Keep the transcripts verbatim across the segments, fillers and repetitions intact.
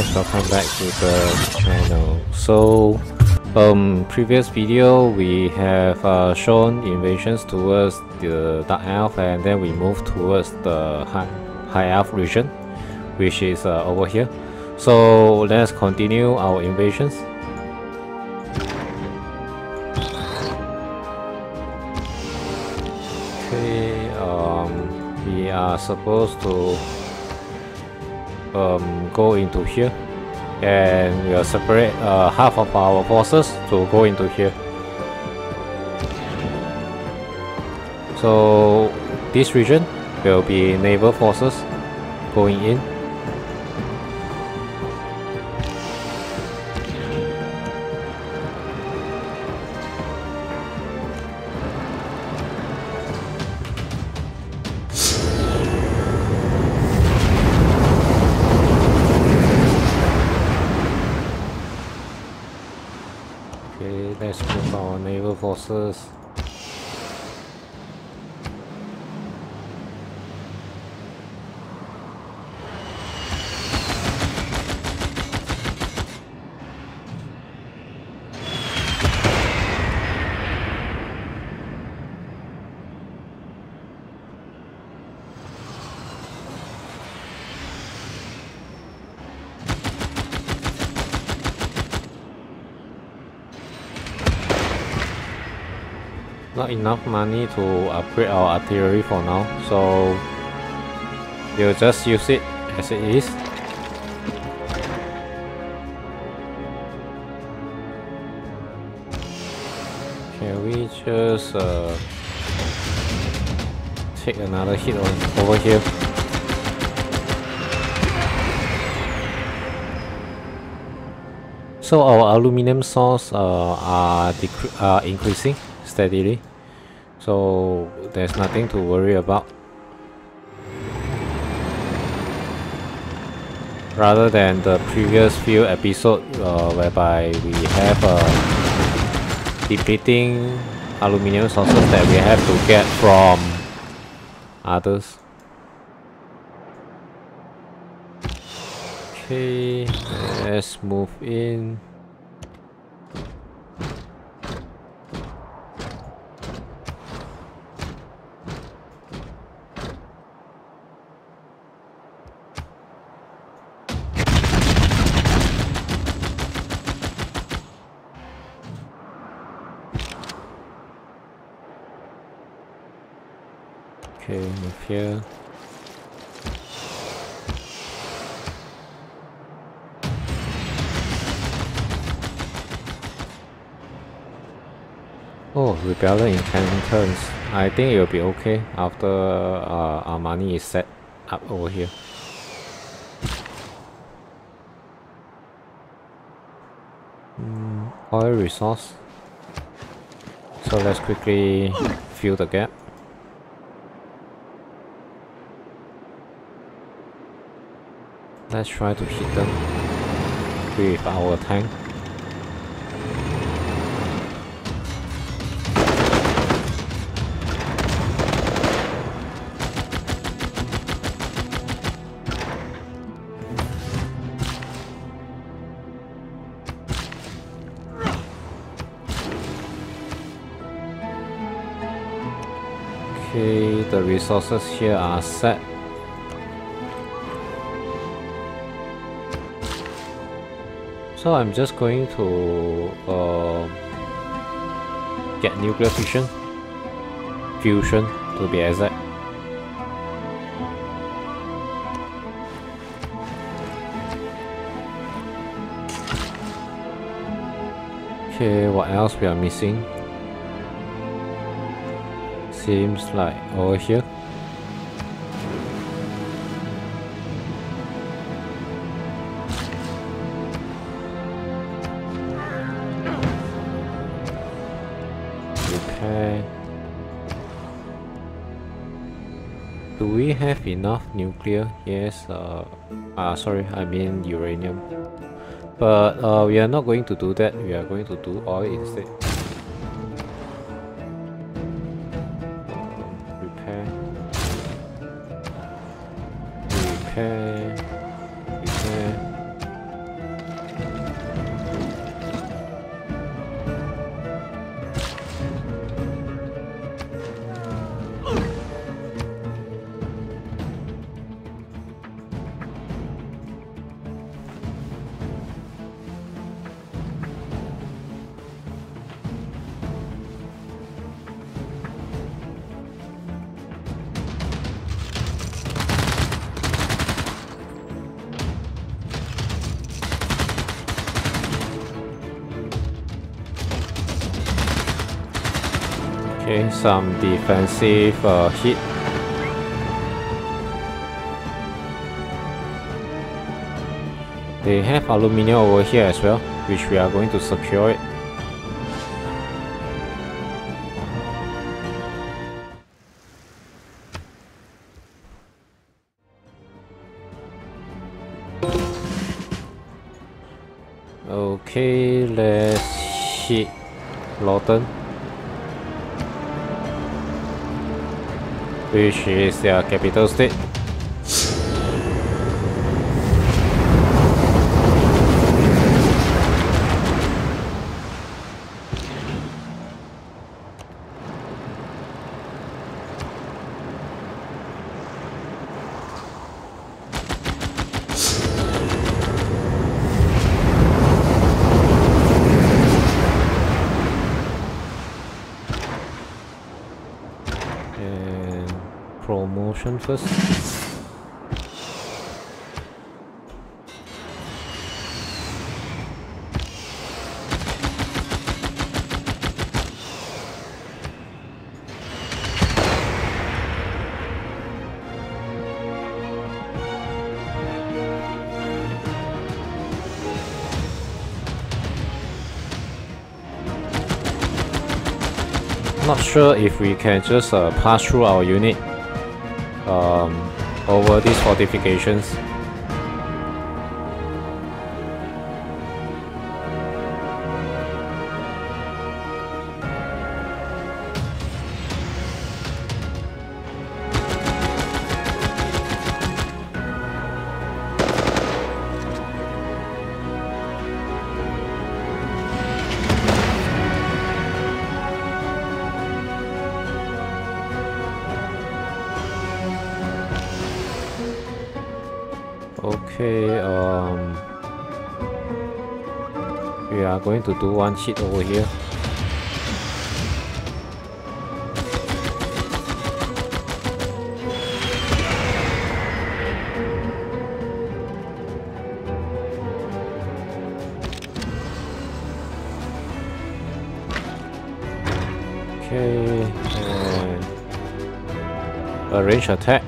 welcome back to the channel. So, um, previous video we have uh, shown invasions towards the Dark Elf, and then we move towards the High, high Elf region, which is uh, over here. So let's continue our invasions. Okay, um, we are supposed to Um, go into here, and we'll separate uh, half of our forces to go into here. So this region will be naval forces going in. Let's move our naval forces. Not enough money to upgrade our artillery for now, so we'll just use it as it is. Can we just uh, take another hit on over here? So our aluminum source uh, are, are increasing steadily, so there's nothing to worry about. Rather than the previous few episodes uh, whereby we have uh, depleting aluminum sources that we have to get from others. Okay, let's move in. Okay, move here. Oh, rebellion inheritance. I think it will be okay after uh, our money is set up over here. Mm, oil resource. So let's quickly fill the gap. Let's try to hit them with our tank. Okay, the resources here are set. So I'm just going to uh, get nuclear fission, fusion to be exact. Okay, what else we are missing? Seems like over here. Okay. Do we have enough nuclear? Yes. Uh, uh sorry, I mean uranium. But uh, we are not going to do that. We are going to do oil instead. Repair. Repair. Repair. Okay, some defensive uh, hit. They have aluminium over here as well, which we are going to secure it. Okay, let's hit Lawton, which is their capital state. Promotion first. Not sure if we can just uh, pass through our unit Um, over these fortifications. Okay, um, we are going to do one hit over here. Okay, and a range attack.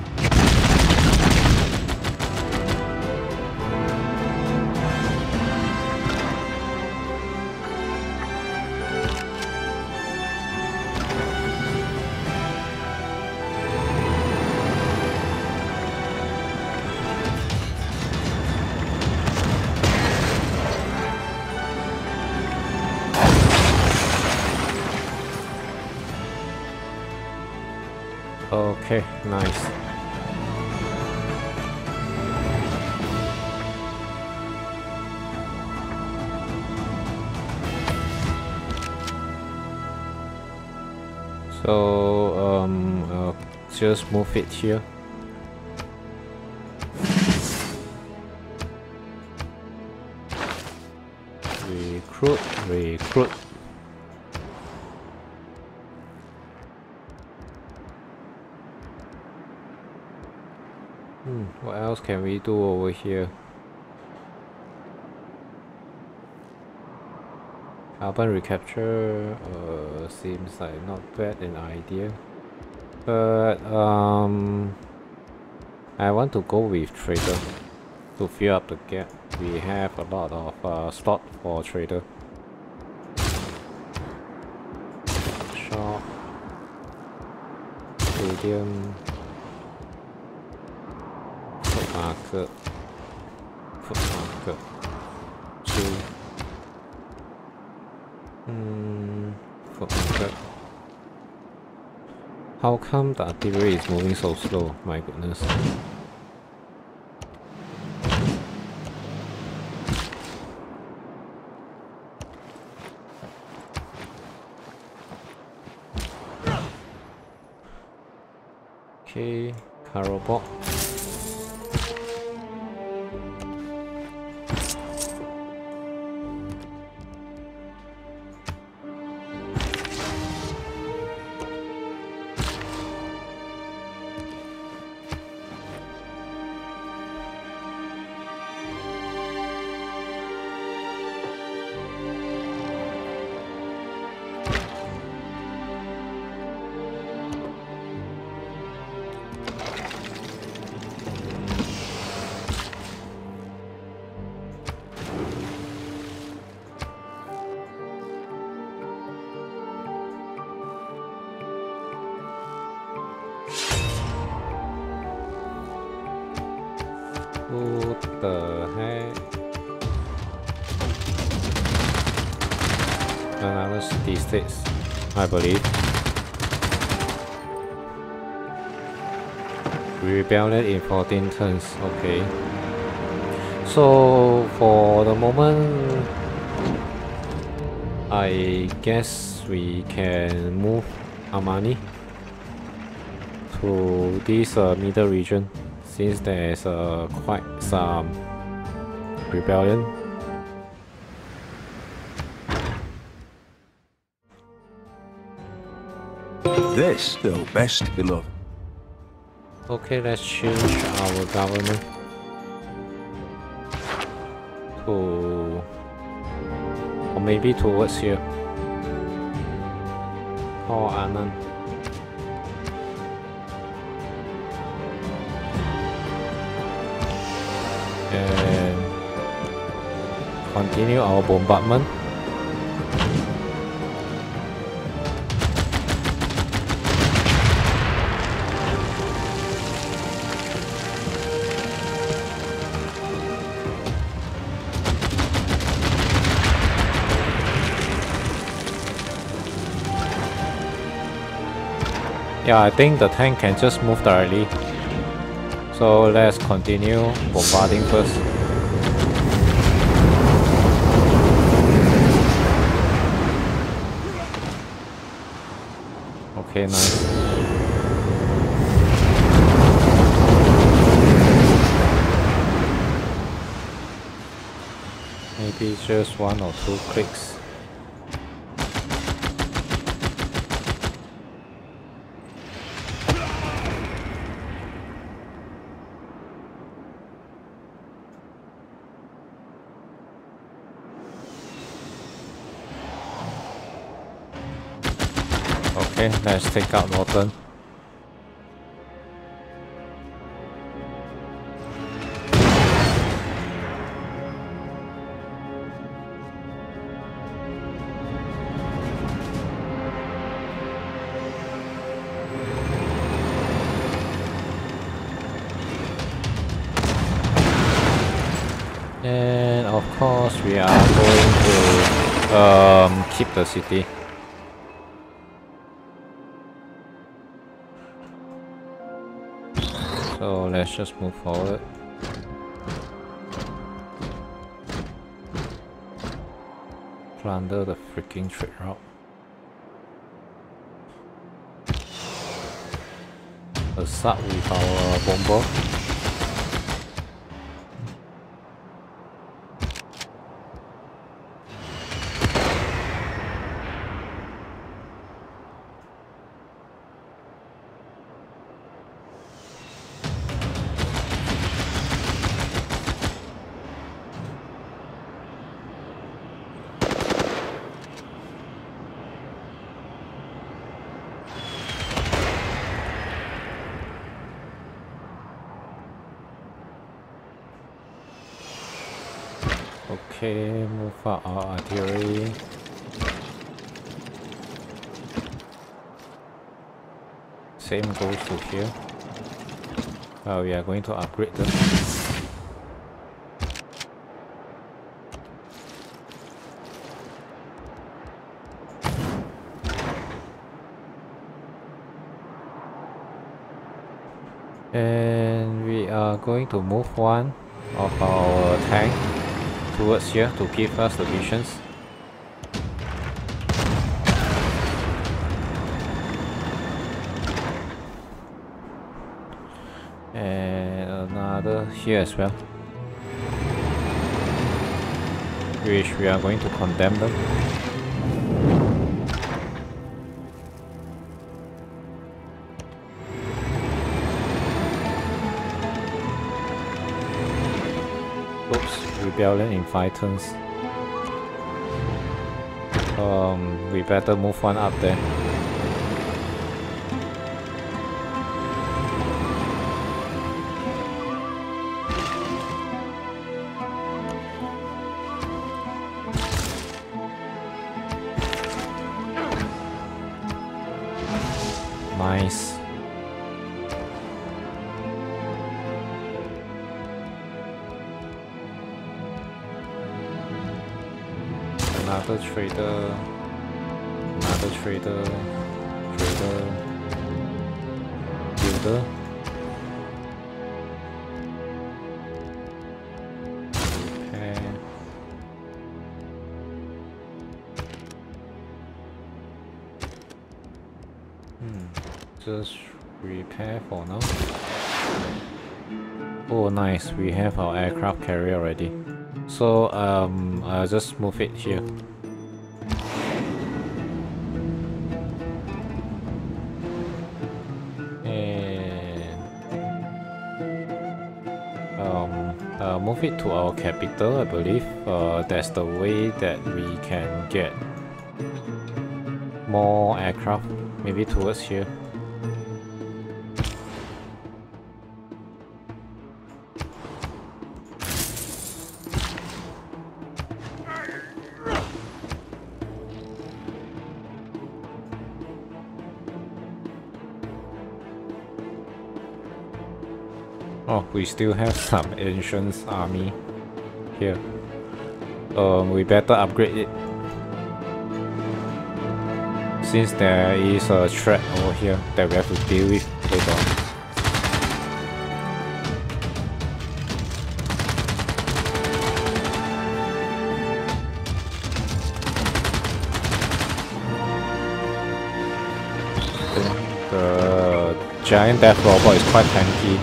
Okay, nice. So, um, uh, just move it here. Recruit, recruit. Hmm, what else can we do over here? Carbon recapture uh, seems like not bad an idea, but um, I want to go with trader to fill up the gap. We have a lot of uh, slot for trader. Shop, stadium. Foot market, foot market, two, hmm, foot market. How come the artillery is moving so slow? My goodness. Okay, car robot. What the heck? Another city states, I believe. Rebellion in fourteen turns, okay. So for the moment, I guess we can move Armani to this uh, middle region, since there is uh, quite some rebellion. This, though, best beloved. Okay, let's change our government to, or maybe towards here. Or Anand. And continue our bombardment. Yeah, I think the tank can just move directly. So let's continue bombarding first. Okay, nice. Maybe just one or two clicks. Okay, let's take out Norton. And of course we are going to um, keep the city. So let's just move forward. Plunder the freaking trade route. Assault with our bomber. Okay, move out our artillery. Same goes to here. Well, we are going to upgrade them. And we are going to move one of our tank towards here to give us the visions. And another here as well, which we are going to condemn them. Rebellion in five turns. Um, we better move one up there. Nice. another trader, another trader, trader, builder. Okay. Hmm. Just repair for now. Oh, nice. We have our aircraft carrier already. So um, I'll just move it here. And um, uh, move it to our capital, I believe. Uh, that's the way that we can get more aircraft, maybe towards here. Oh, we still have some ancient army here. Um, we better upgrade it, since there is a threat over here that we have to deal with later on. The giant death robot is quite tanky.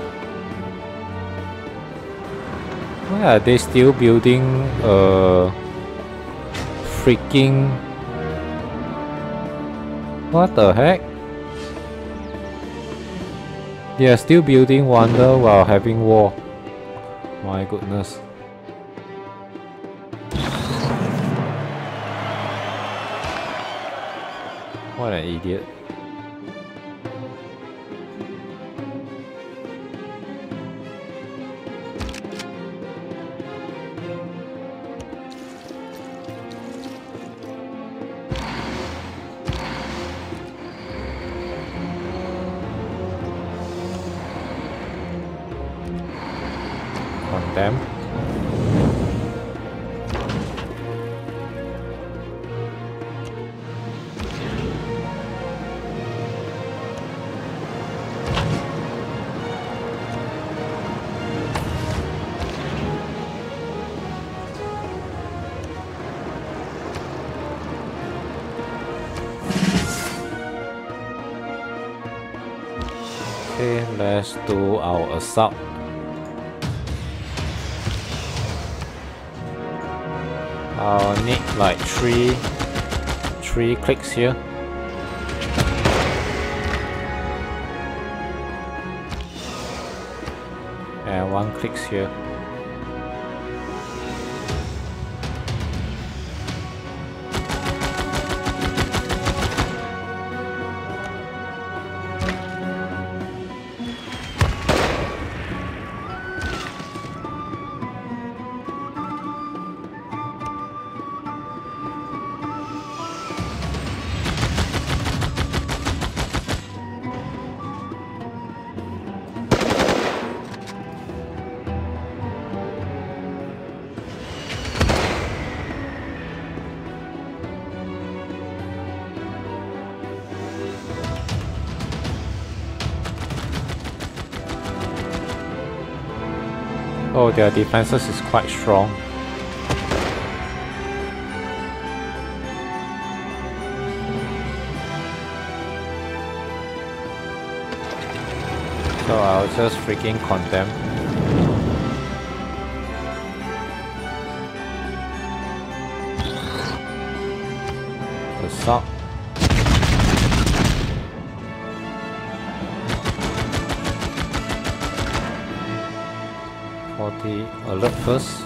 Why are they still building a freaking... What the heck? They are still building wonder while having war. My goodness. What an idiot. Them. Okay, let's do our assault. I'll need like three, three clicks here. And one clicks here. Oh, their defenses is quite strong. So I'll just freaking condemn. Assault. forty alert first.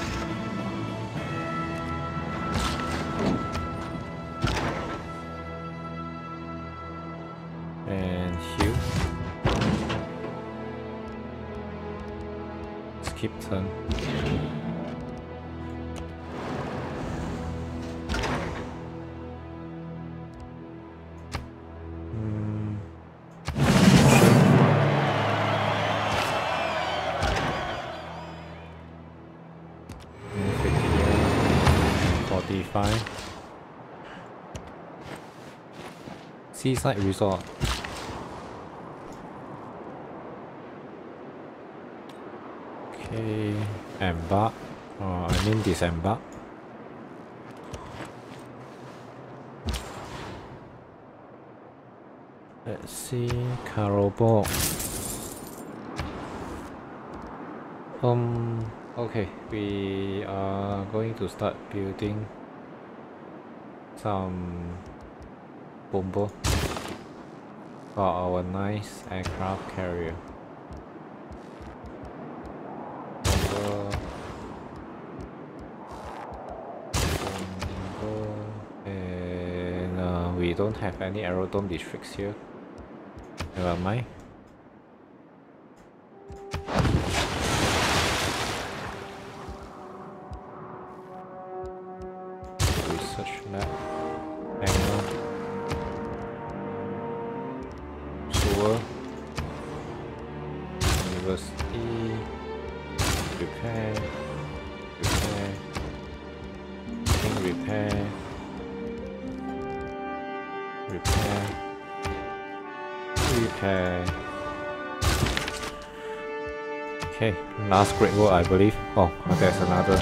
And heal. Skip turn. Fine. Seaside resort. Okay, embark. Oh, I mean disembark. Let's see, Karobok. Um, okay, we are going to start building some bomber for our nice aircraft carrier. Bomber, bomber, and uh, we don't have any aerodrome districts here. Never mind. Research lab. Hangar. Sewer. University. Repair. Repair. King repair. Repair. Repair. Okay, last great wall I believe. Oh, there's another.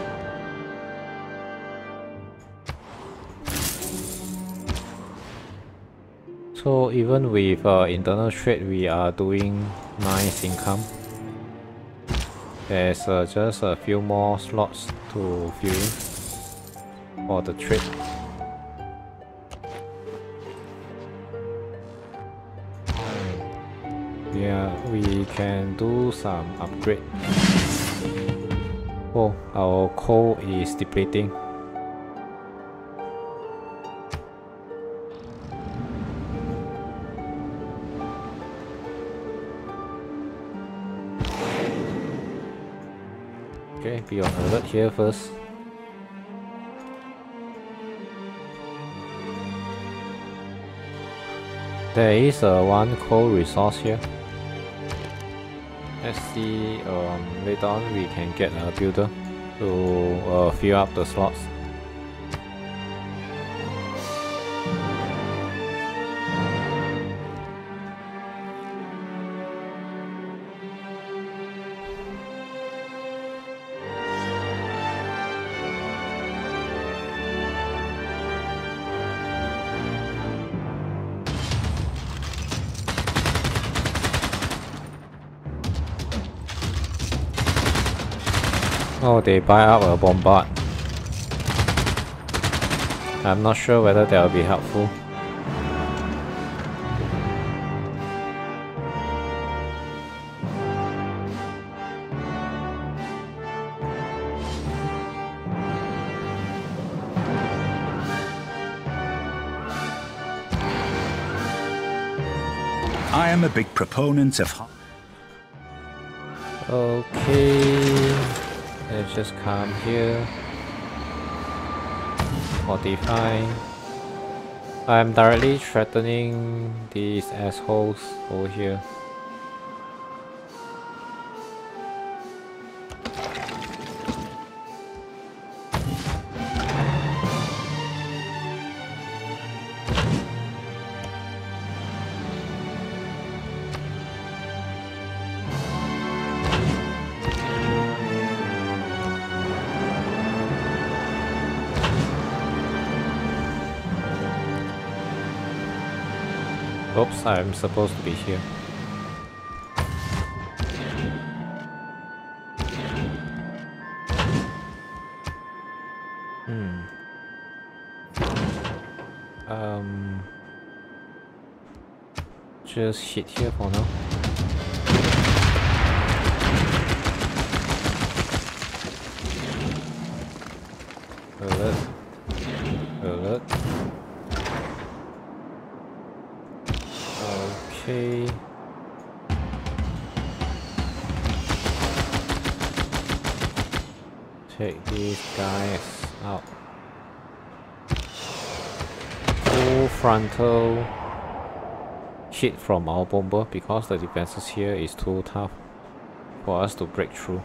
So even with uh, internal trade we are doing nice income. There's uh, just a few more slots to fill in for the trade. Yeah, we can do some upgrade. Oh, our coal is depleting. Okay, be on alert here first. There is uh, one coal resource here. Let's see, um, later on we can get a builder to uh, fill up the slots. Oh, they buy up a bombard. I'm not sure whether that will be helpful. I am a big proponent of... Okay, let's just come here. forty-five. I'm directly threatening these assholes over here. Oops, I'm supposed to be here. Hmm. Um. Just hit here for now. Alert. Alert. Okay. Take these guys out. Full frontal hit from our bomber because the defenses here is too tough for us to break through.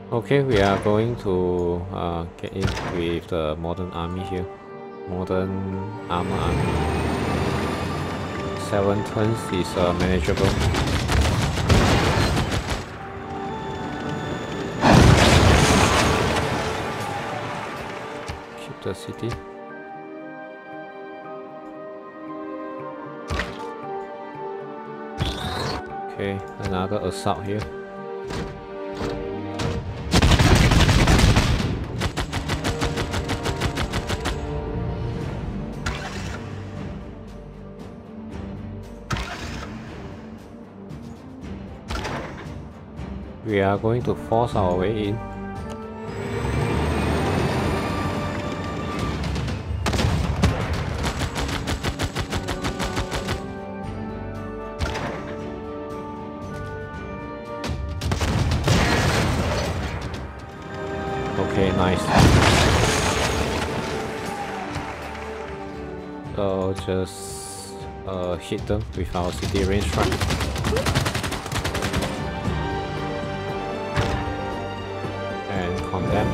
Okay, we are going to uh, get in with the modern army here. Modern armor army. Seven turns is uh, manageable. Keep the city. Okay, another assault here. We are going to force our way in. Okay, nice. So just uh, hit them with our city range strike. Condemn.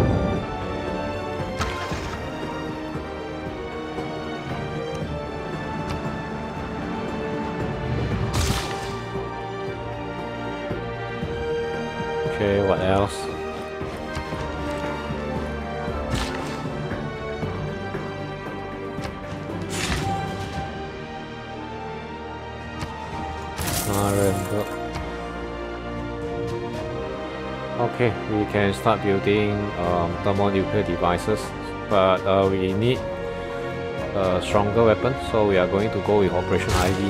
Okay, what else? Okay, we can start building um, thermonuclear devices, but uh, we need a stronger weapon, so we are going to go with Operation I V.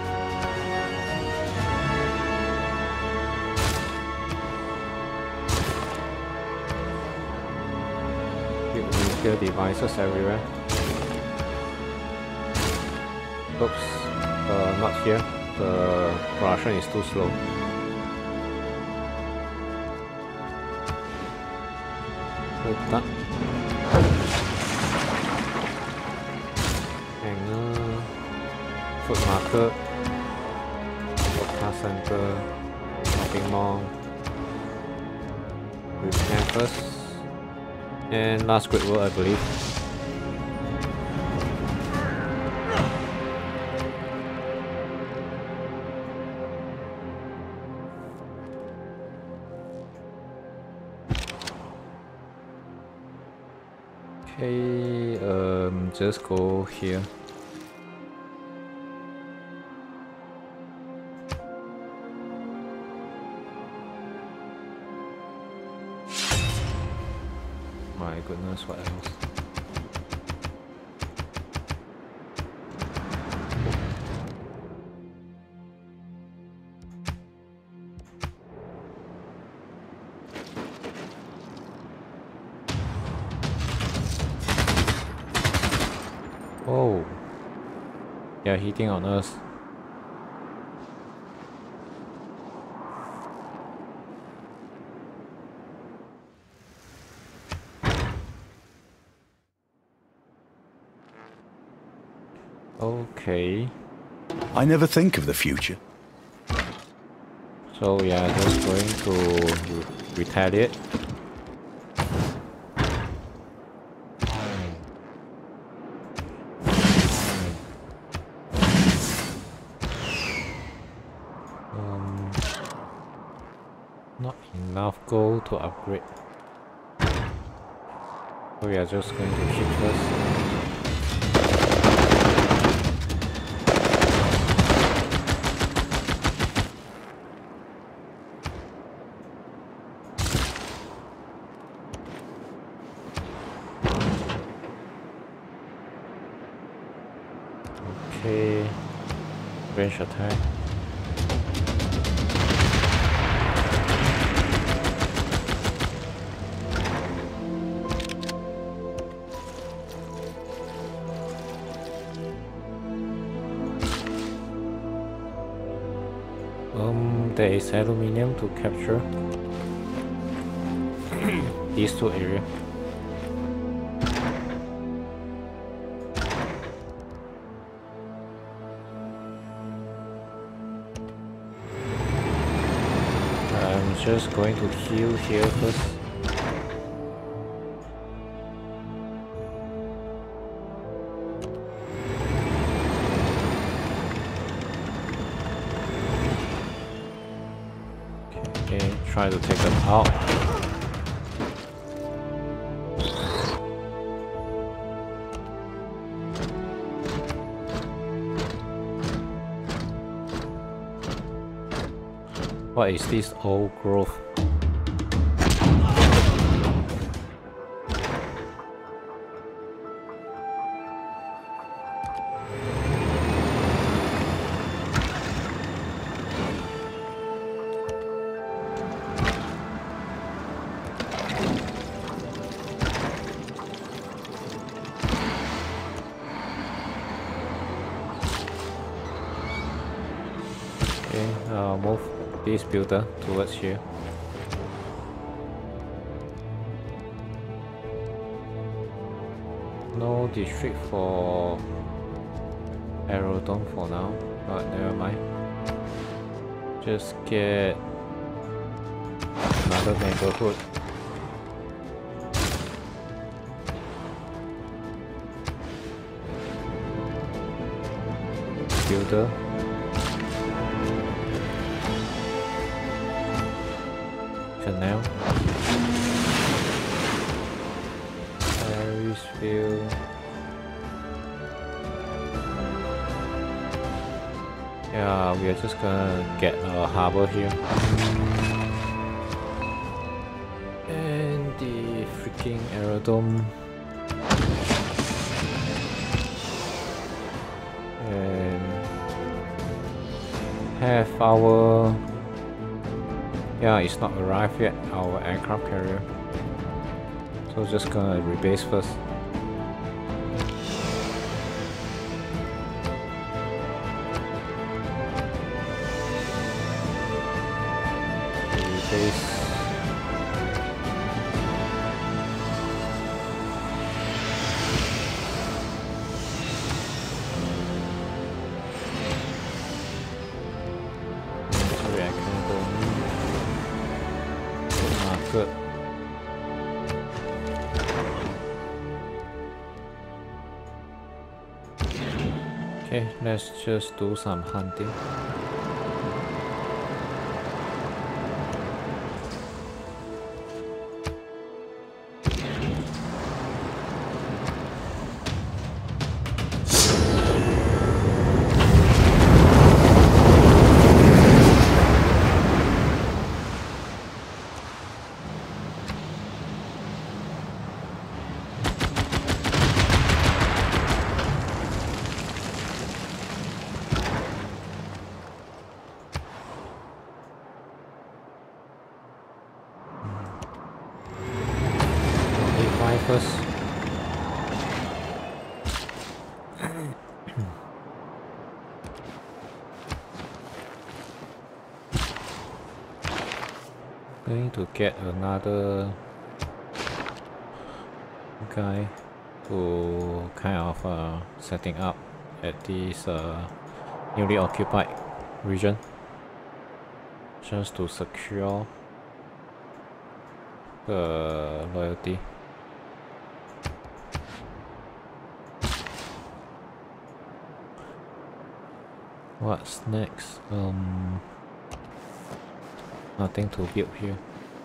Build nuclear devices everywhere. Oops, uh, not here. The production is too slow. That. Hanger, food market, broadcast center, shopping mall, repair first, and last Great Wall, I believe. Okay, um, just go here. My goodness, what else? Oh, they are hitting on us. Okay. I never think of the future. So we are just going to re retaliate. Um, not enough gold to upgrade. So we are just going to hit first. Okay, range attack. Um, there is aluminium to capture these two areas. just going to heal here first. Okay, try to take them out. What is this old growth? Okay, uh, move this builder towards here. No district for aerodrome for now, but never mind. Just get another neighborhood. Builder. Canal. Parisville. Yeah, we are just gonna get a harbor here. And the freaking aerodrome. And have our... Yeah, it's not arrived yet, our aircraft carrier. So just gonna rebase first. Rebase. Sorry, I can't go. Good. Okay, let's just do some hunting. First. Going to get another guy to kind of uh, setting up at this uh, newly occupied region just to secure the loyalty. What's next? Um, nothing to build here.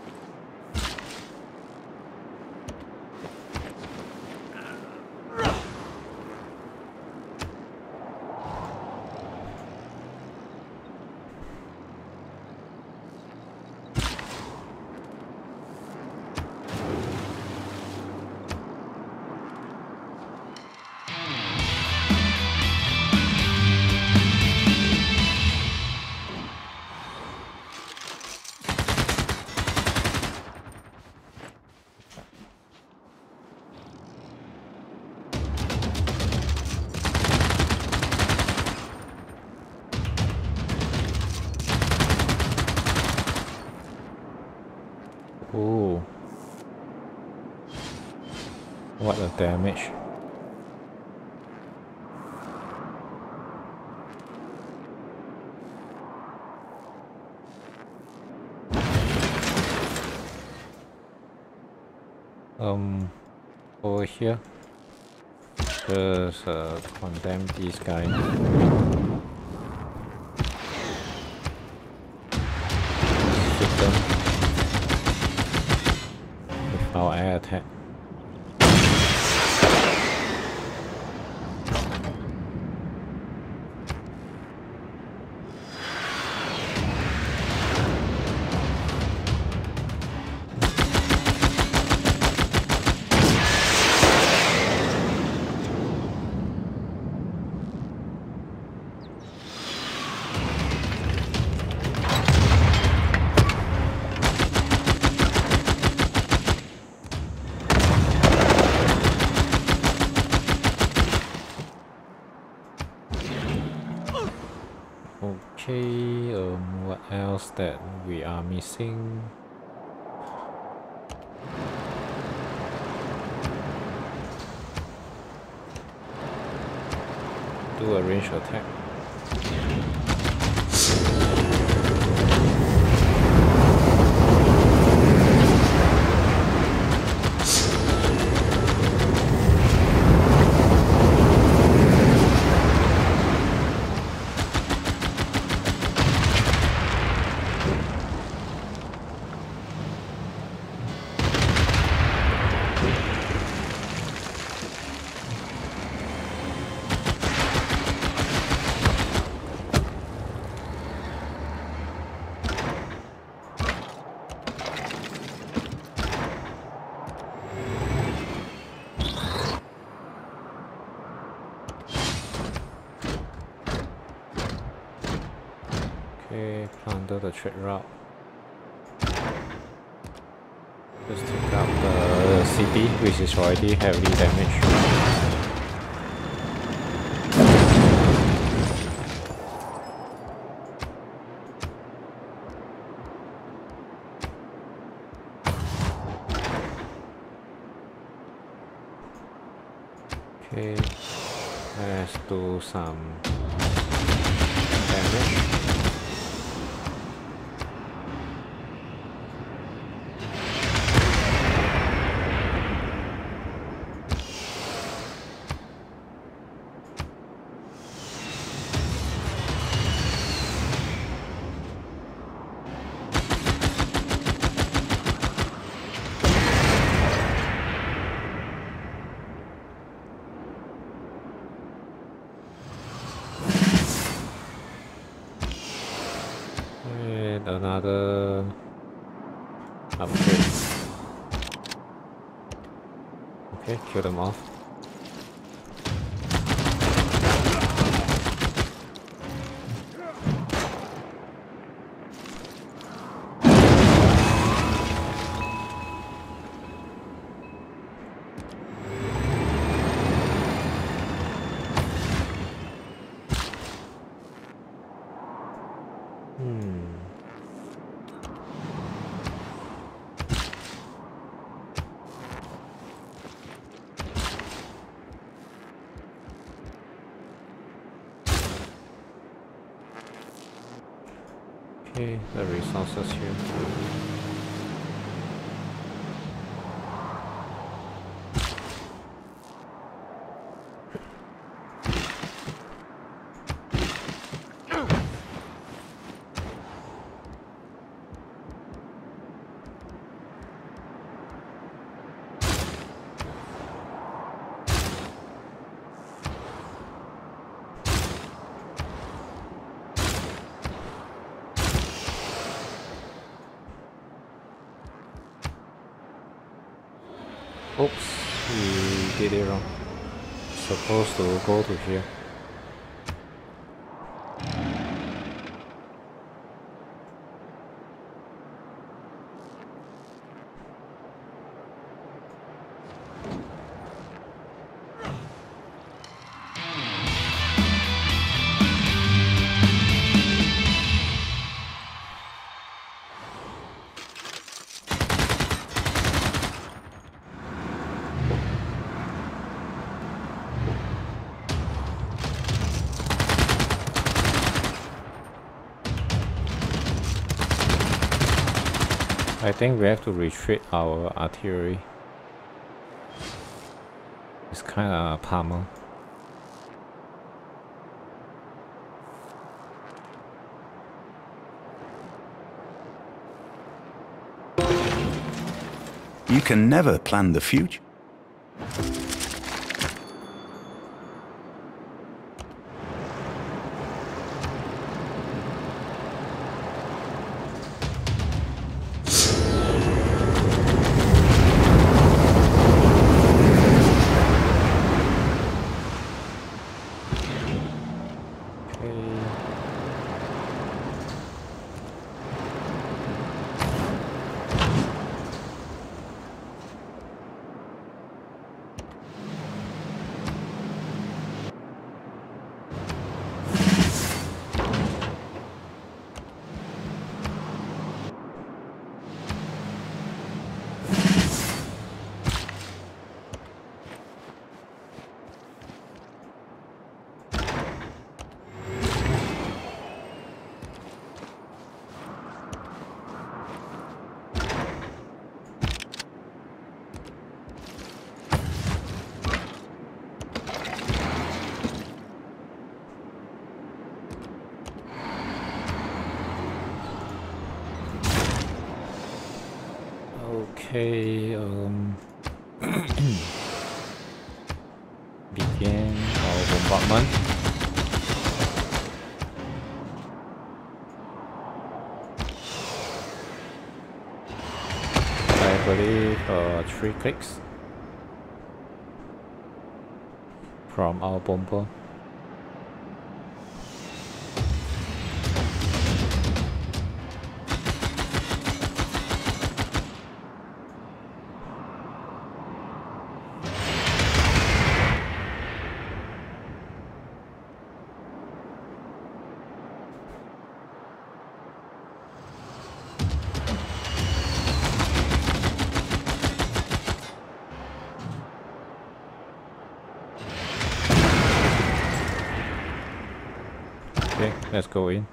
Ooh. What a damage. Um, over here. Just uh, condemn these guys. Hit them with our air attack. Okay, um, what else that we are missing? Do a range attack. Okay, plunder the trade route. Just take out the city, which is already heavily damaged. Okay, let's do some damage. Another upgrade. Okay, kill them off. Okay, the resources here. Oops, we did it wrong. Supposed to go to here. I think we have to retreat our artillery. It's kind of palmer. You can never plan the future. Okay, um, begin our bombardment. I believe uh, three clicks from our bomber. Okay, let's go in.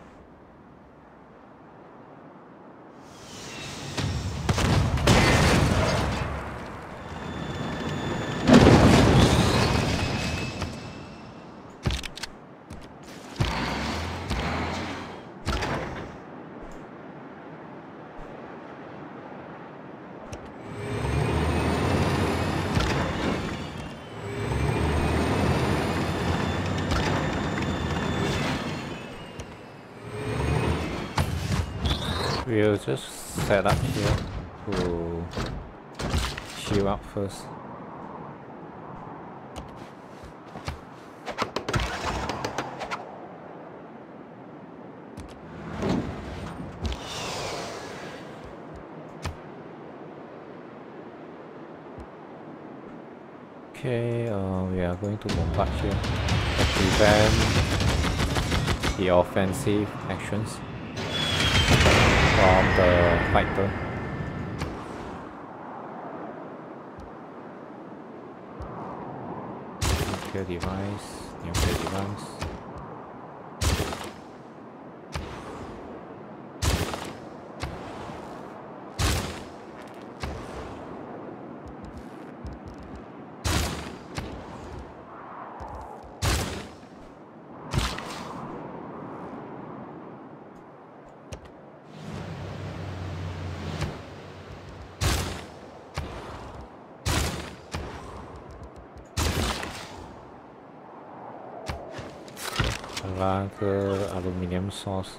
We'll just set up here to shield up first. Okay, uh, we are going to bombard here to prevent the offensive actions from the fighter. Nuclear device, nuclear device. Larger aluminium source.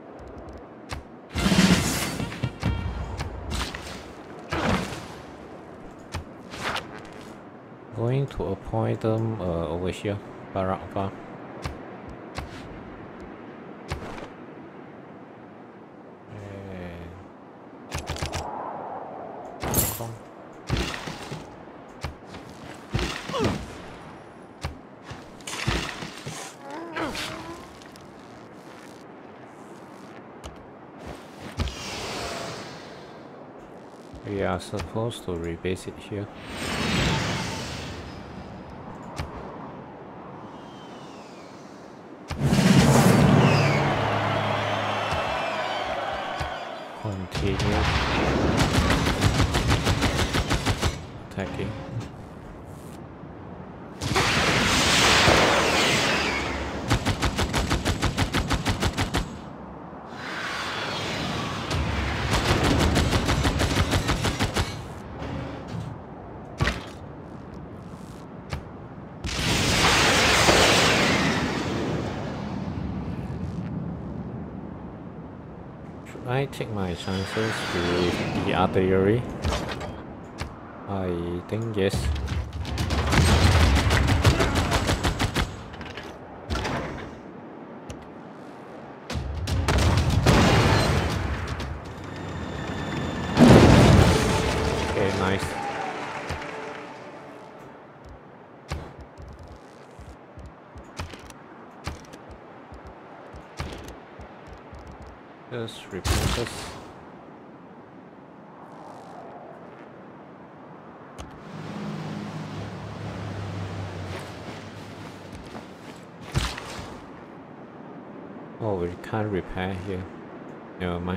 Going to appoint them uh, over here, Barak Bar. We are supposed to rebase it here. Continue attacking. I take my chances with the artillery? I think yes. Okay, nice. Just replace this. Oh, we can't repair here. Never mind.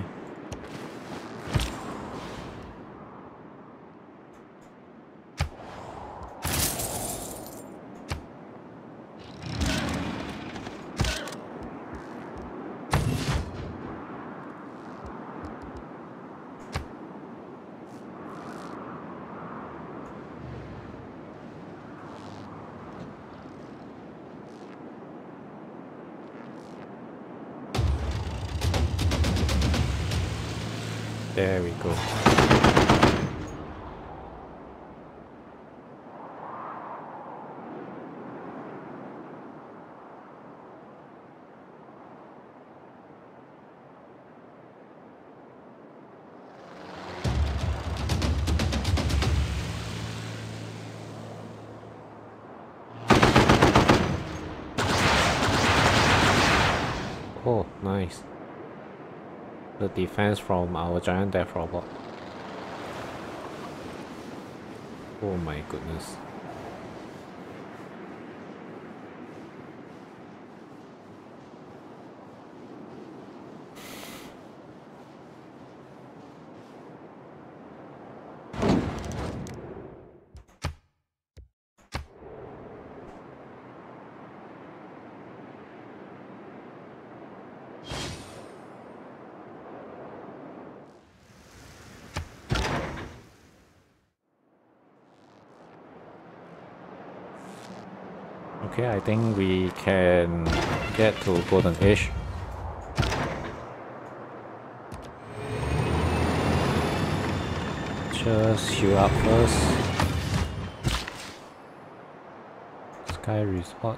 There we go. Oh, nice. The defense from our giant death robot. Oh my goodness. Okay, I think we can get to Golden Age. Just heal up first. Sky Resort.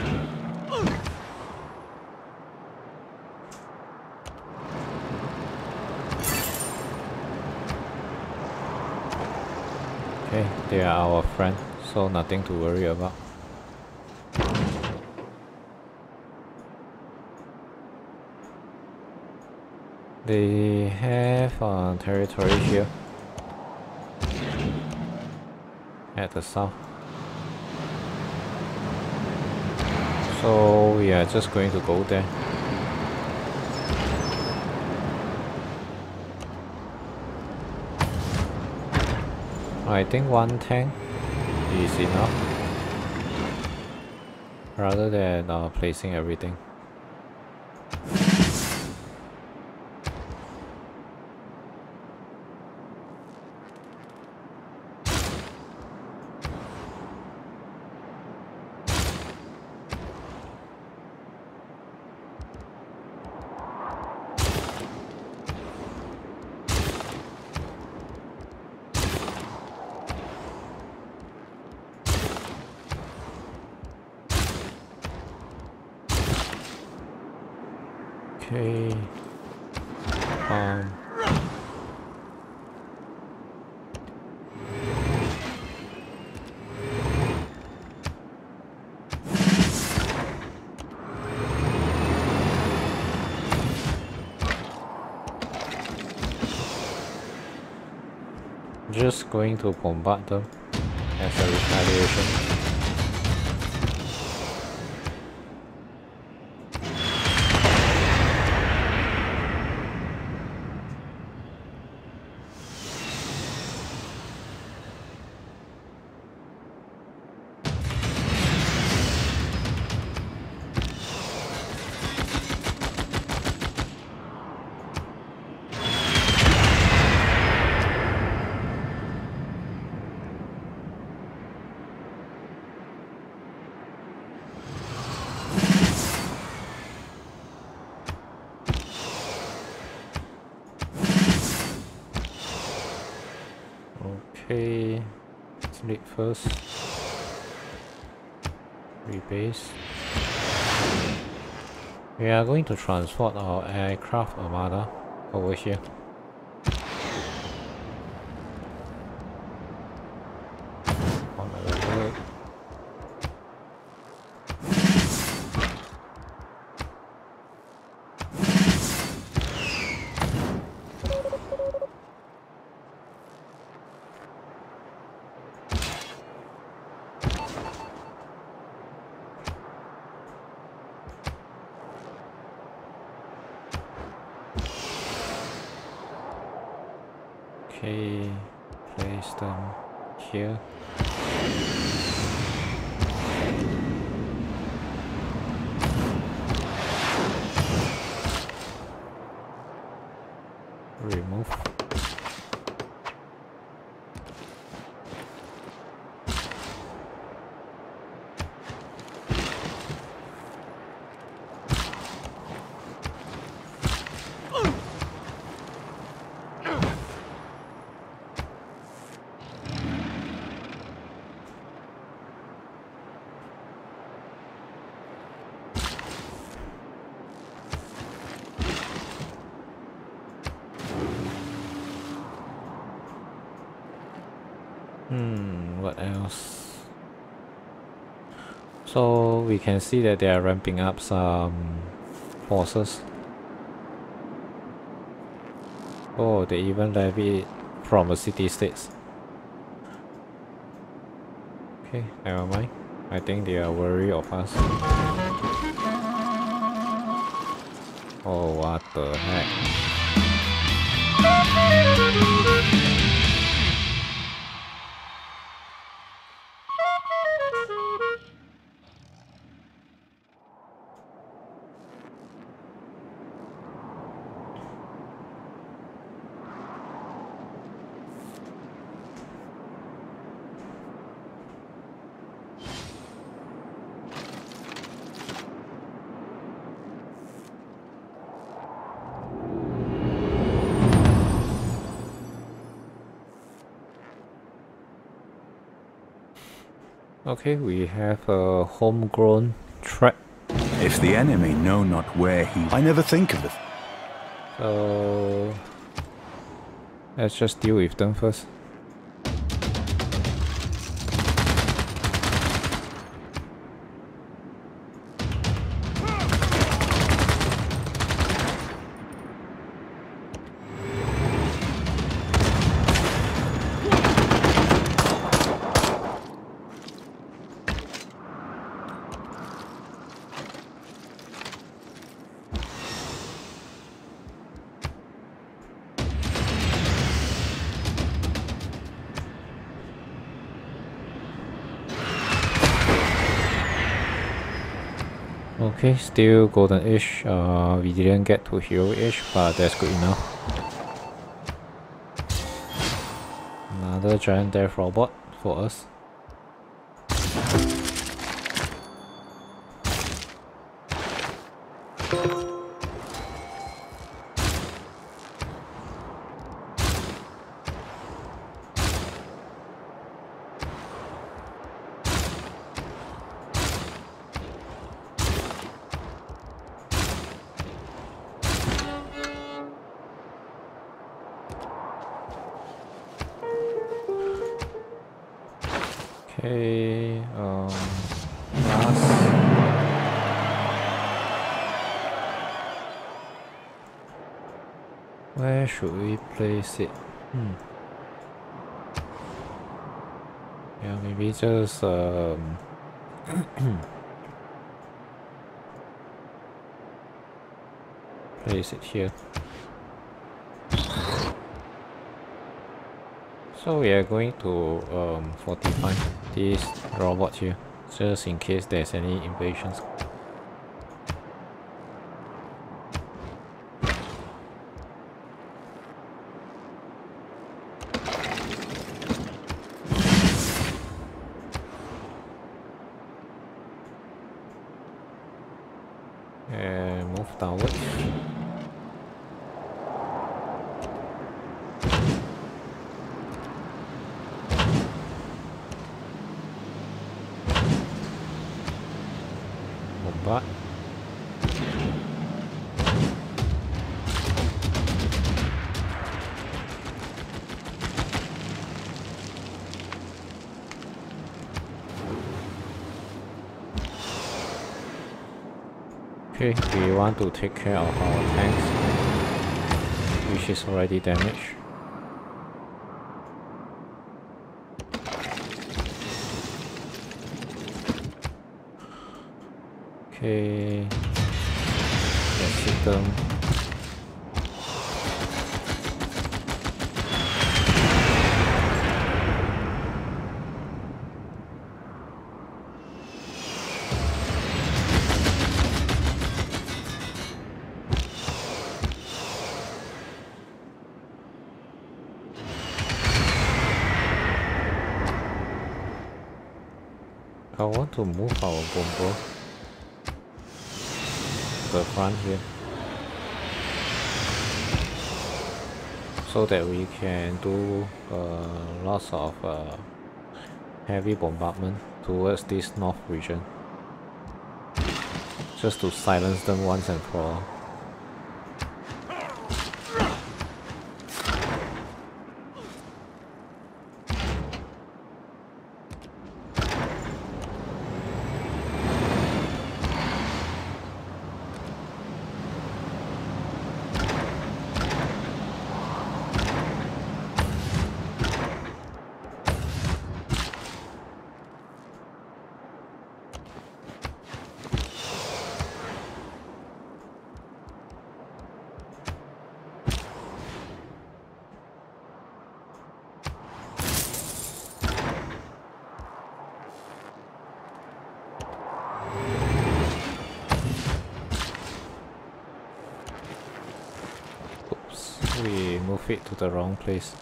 Okay, they are our friend, so nothing to worry about. They have uh, territory here at the south, so we are just going to go there. I think one tank is enough rather than uh, placing everything. Okay. Um. Just going to bombard them as a retaliation. Okay, sleep first. Rebase. We are going to transport our aircraft armada over here. On the road. Okay, place them here. Remove. Hmm, what else? So we can see that they are ramping up some forces. Oh, they even levy from the city-states. Okay, never mind. I think they are worried of us. Oh, what the heck? Okay, we have a homegrown threat. If the enemy know not where he... I never think of it. So let's just deal with them first. Okay, still golden-ish. Uh, we didn't get to hero-ish, but that's good enough. Another giant death robot for us. Okay, um, last. Where should we place it? Hmm. Yeah, maybe just um. place it here. So we are going to um, fortify this robot here, just in case there's any invasions. And move downward. Okay, we want to take care of our tanks, which is already damaged. Okay, let's hit them. I want to move our bomber to the front here so that we can do uh, lots of uh, heavy bombardment towards this north region, just to silence them once and for all. We move it to the wrong place.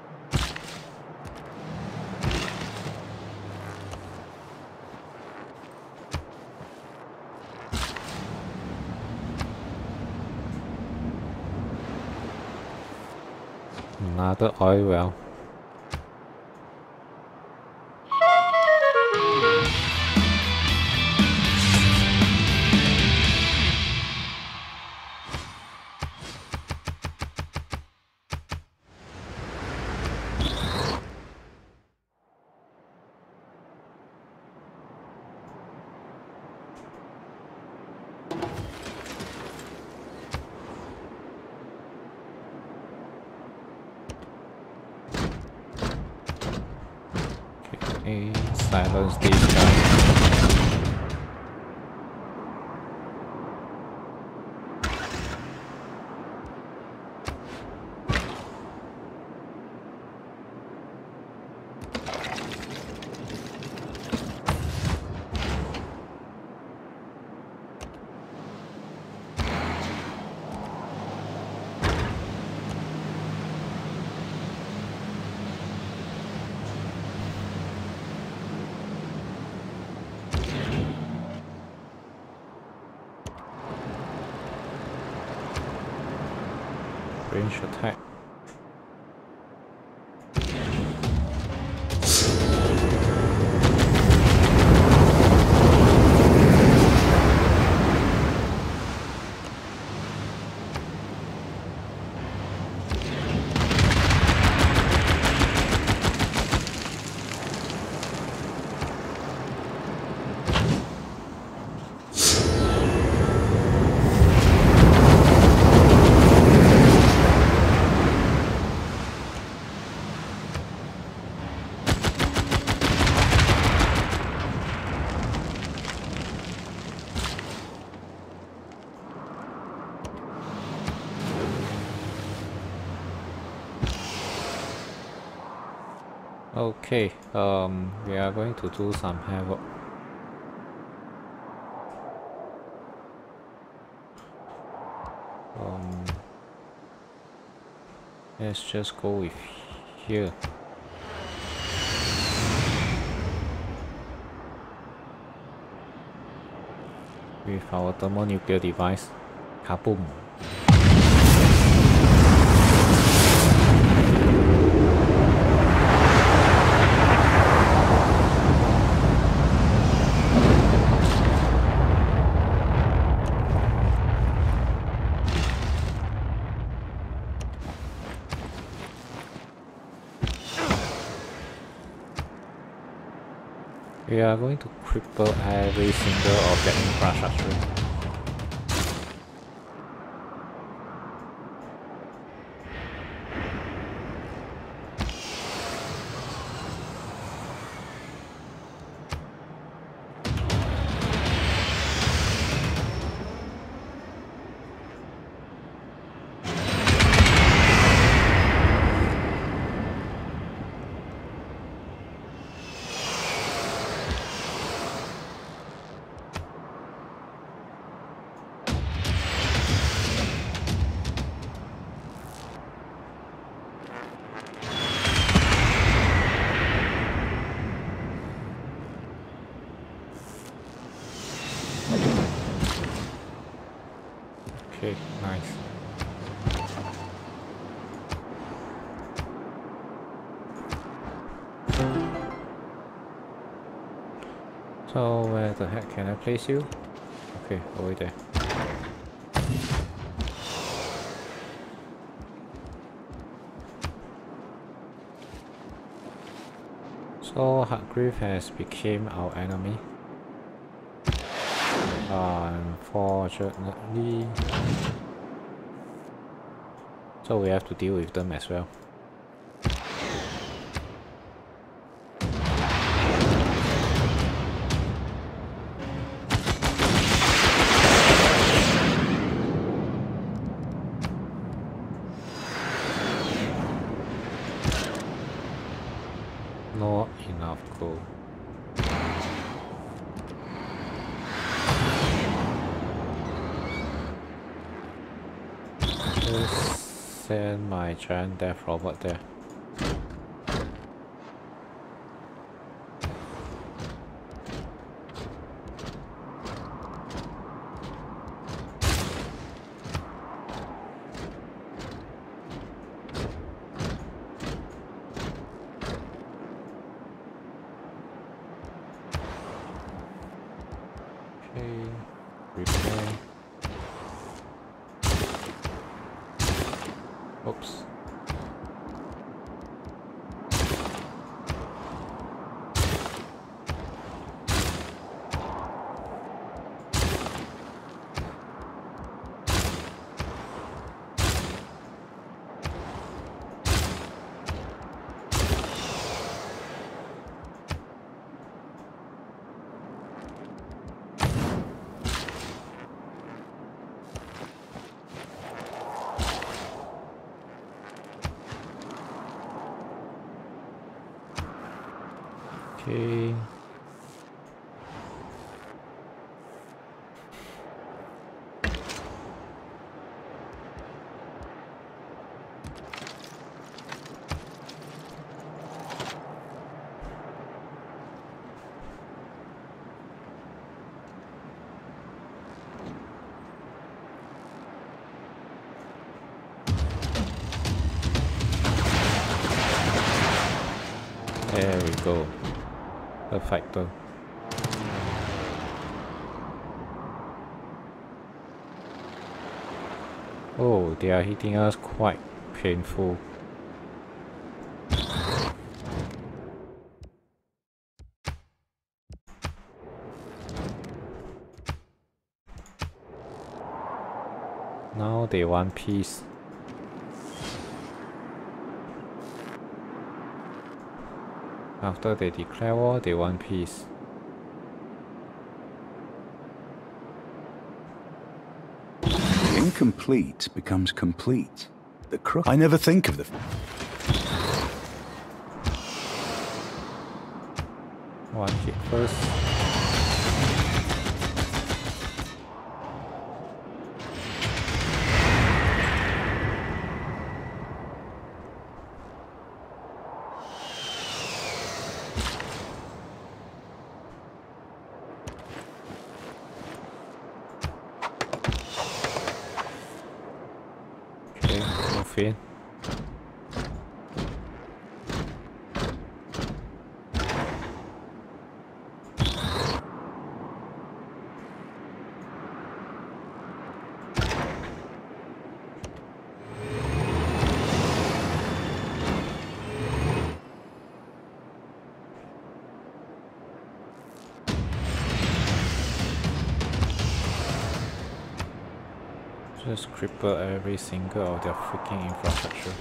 Another oil well. Okay, silence these guys. Range attack. Okay, um, we are going to do some havoc. Um, let's just go with here. With our thermonuclear device, kaboom! We are going to cripple every single of the infrastructure. Okay, nice. So where the heck can I place you? Okay, over there. So Hardgrave has become our enemy. Unfortunately. So we have to deal with them as well. Not enough gold. Just send my giant death robot there. Okay, repair. Oops. Okay. There we go. Perfecto. Oh, they are hitting us quite painful. Now they want peace. After they declare war, they want peace. Incomplete becomes complete. The crook. I never think of the. One hit first. In. Just cripple every single of their freaking infrastructure.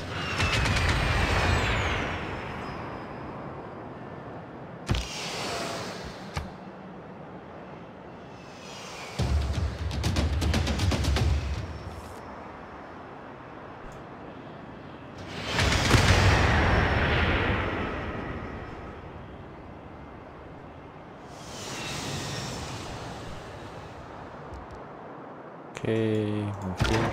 Okay, move in.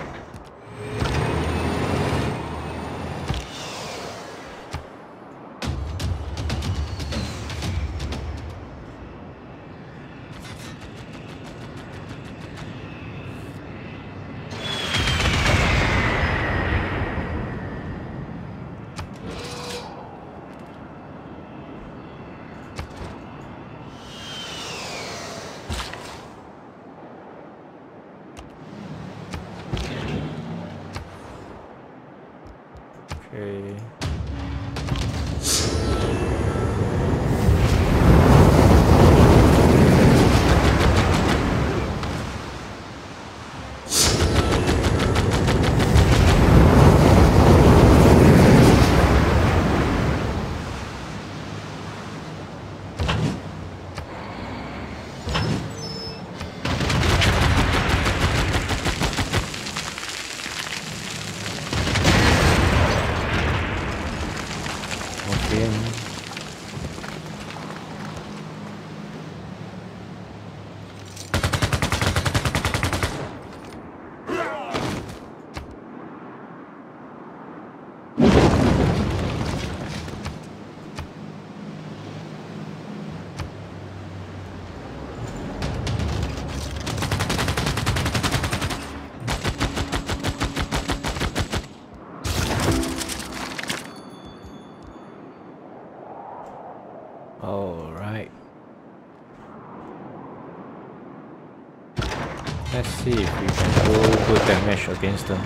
Alright. Let's see if we can do good damage against them.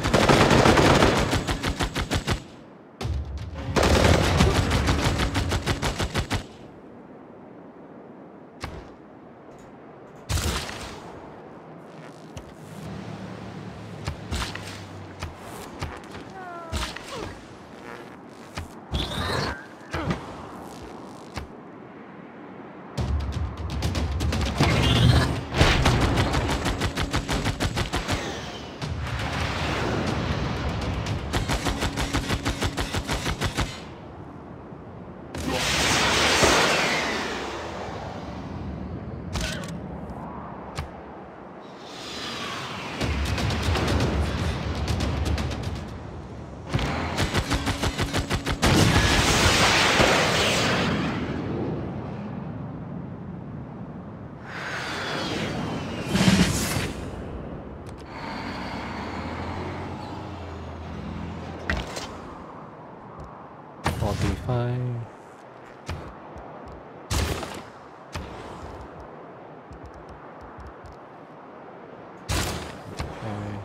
forty-five. Okay.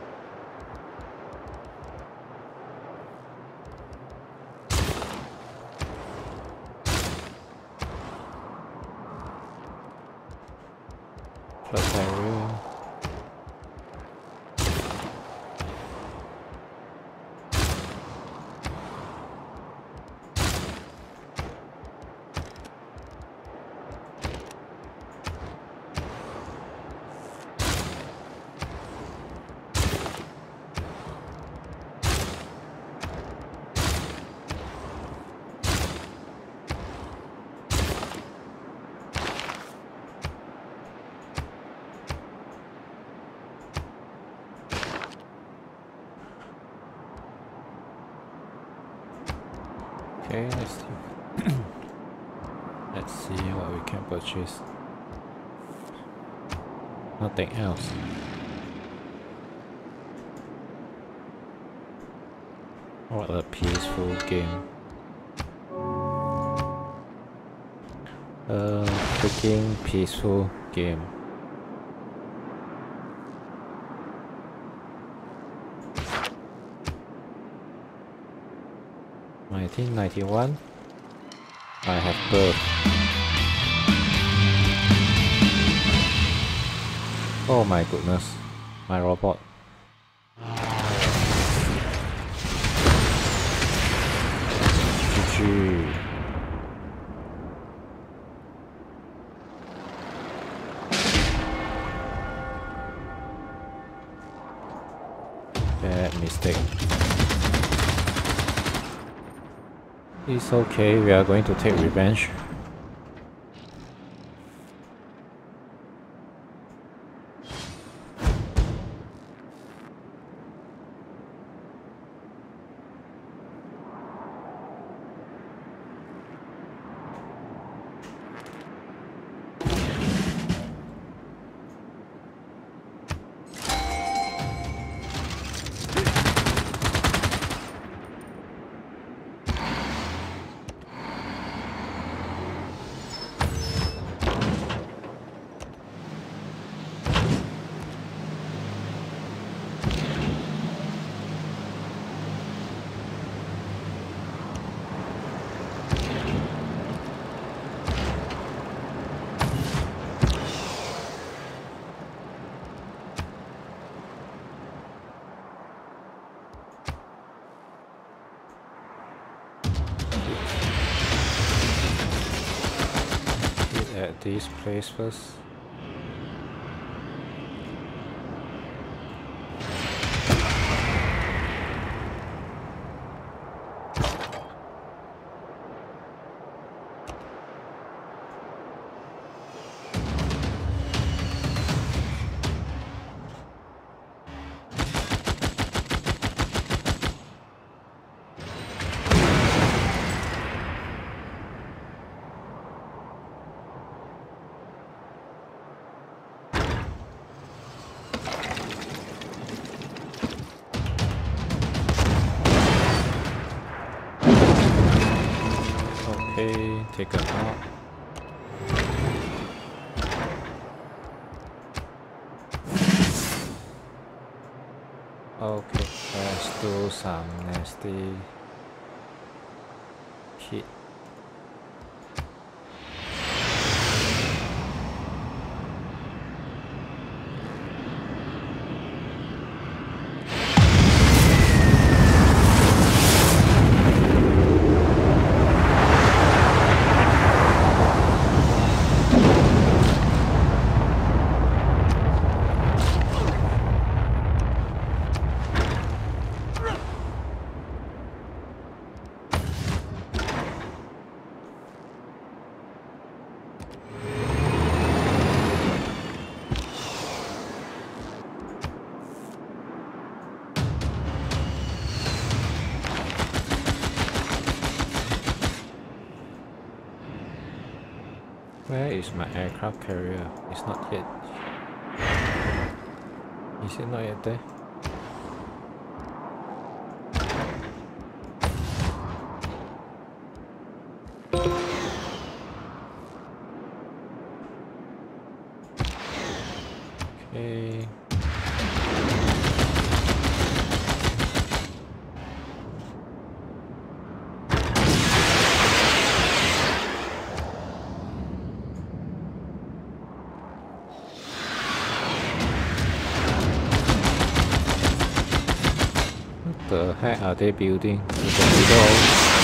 Plus area. Okay, let's see. Let's see what we can purchase. Nothing else. What a peaceful game. A freaking peaceful game. nineteen ninety-one. I have birth. Oh my goodness, my robot. G G. Bad mistake. It's okay, we are going to take revenge. at this place first. Okay, take them out. Okay, let's do some nasty hit. Where is my aircraft carrier? It's not yet. Is it not yet there? Okay. The heck are they building in the middle?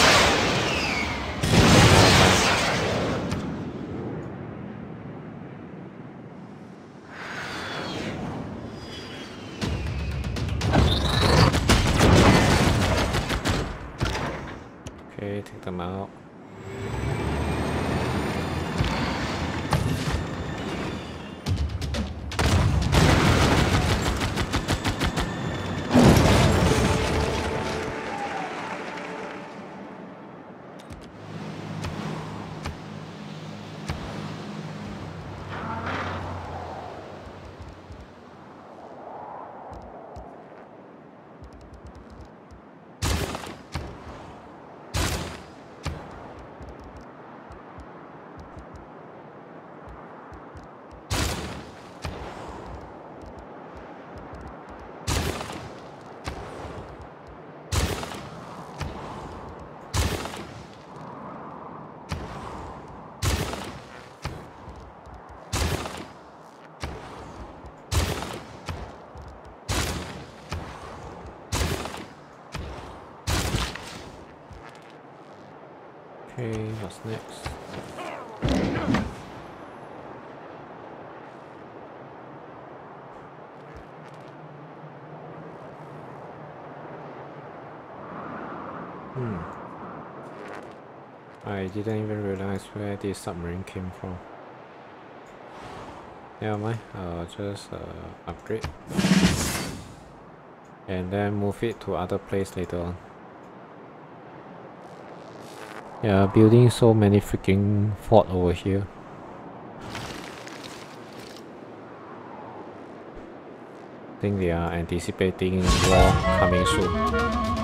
Okay, take them out. Okay, what's next? Hmm. I didn't even realize where this submarine came from. Never mind, I'll just uh, upgrade. And then move it to other place later on. Yeah, building so many freaking fort over here. I think they are anticipating war coming soon.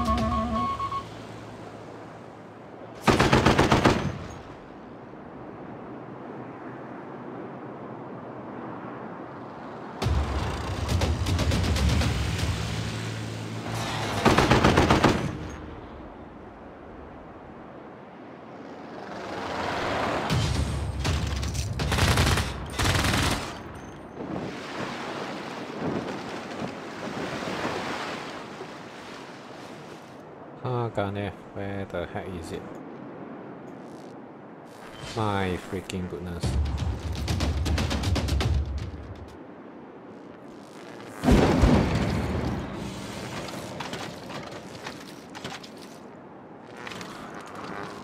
Garnet, where the heck is it? My freaking goodness.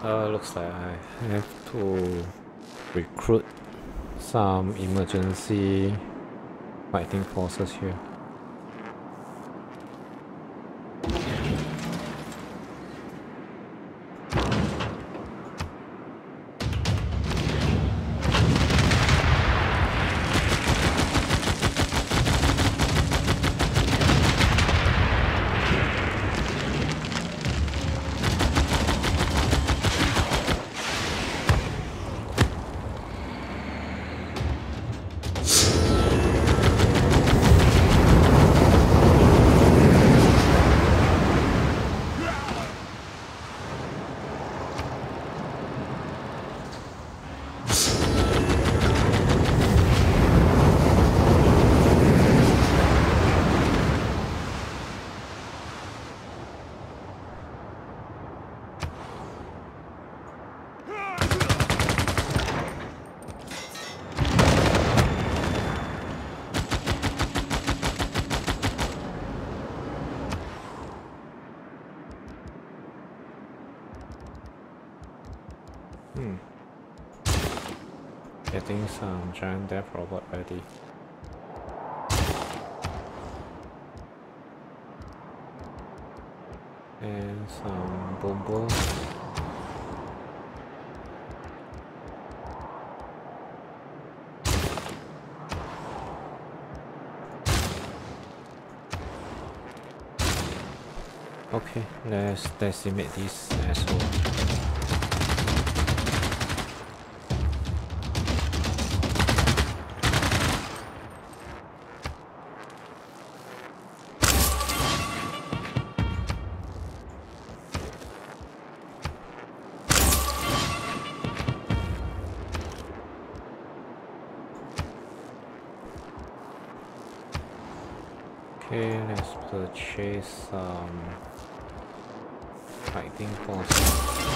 Uh, looks like I have to recruit some emergency fighting forces here. Hmm. Getting some giant death robot ready. And some boom boom. Okay, let's decimate this asshole. Okay, let's purchase some fighting forces.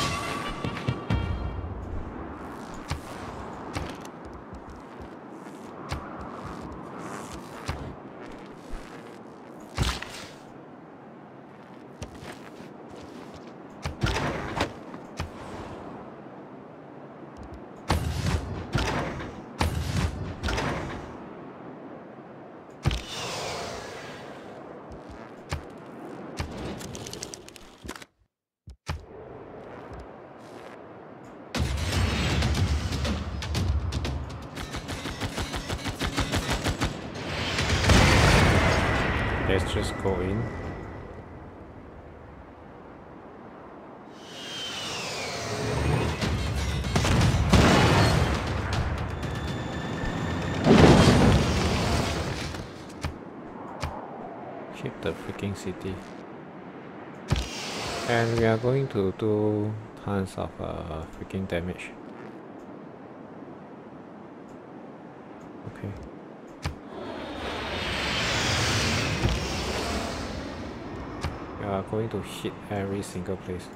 Let's just go in. Hit the freaking city. And we are going to do tons of uh, freaking damage. Okay. We are going to hit every single place.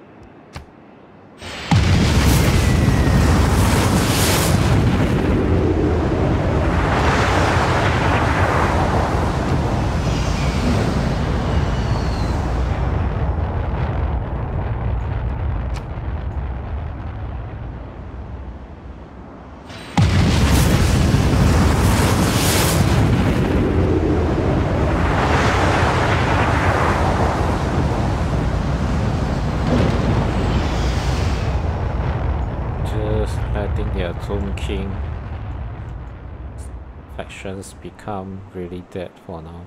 Their Tomb King factions become really dead for now.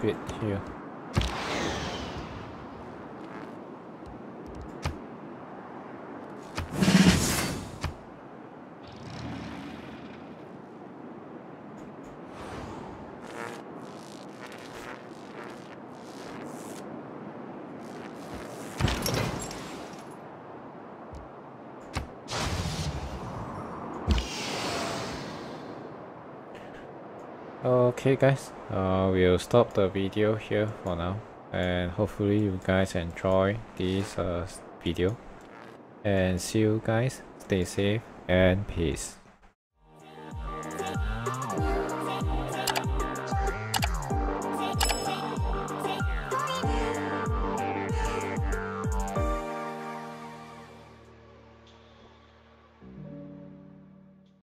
it here. Okay guys, uh, we'll stop the video here for now, and hopefully you guys enjoy this uh, video, and see you guys, stay safe and peace.